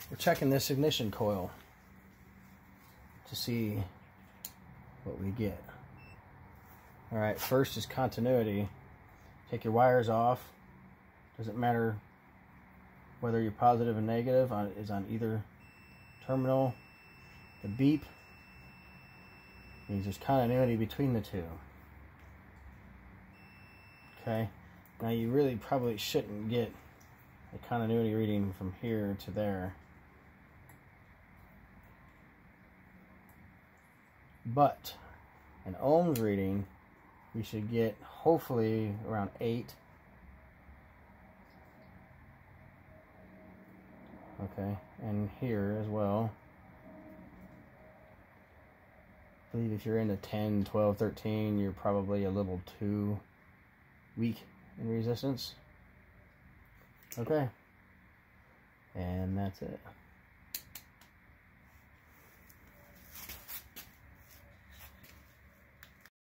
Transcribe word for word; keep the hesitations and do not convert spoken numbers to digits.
we're checking this ignition coil to see what we get. Alright, first is continuity. Take your wires off. Doesn't matter whether you're positive and negative, on, is on either terminal. The beep means there's continuity between the two. Okay, now you really probably shouldn't get a continuity reading from here to there. But an ohms reading, we should get hopefully around eight. Okay, and here as well. I believe if you're into ten, twelve, thirteen, you're probably a little too weak in resistance. Okay, and that's it.